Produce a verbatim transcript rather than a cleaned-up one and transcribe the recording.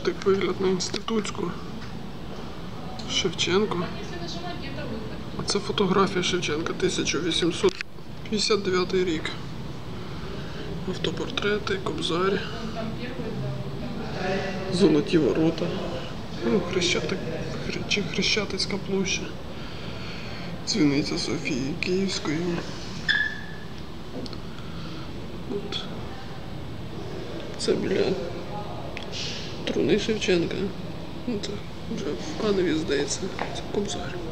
Так вигляд на інститутську. Шевченко. А це фотографія Шевченка, тисяча вісімсот п'ятдесят дев'ятий рік. Автопортрети, Кобзар. Золоті ворота. Ну, Хрещатик, чи Хрещатицька площа. Дзвіниця Софії Київської. От. Це біля труни Шевченка. Ну, це вже в Каневі, здається. Це Кобзар.